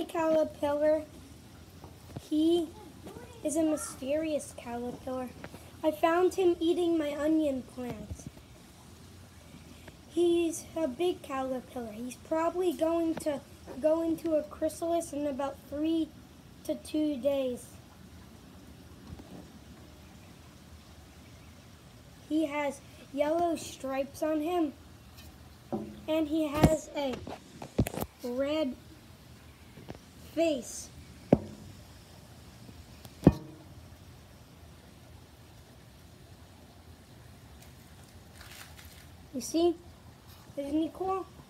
my caterpillar. He is a mysterious caterpillar. I found him eating my onion plant. He's a big caterpillar. He's probably going to go into a chrysalis in about 3 to 2 days. He has yellow stripes on him, and he has a red face. You see? Isn't he cool?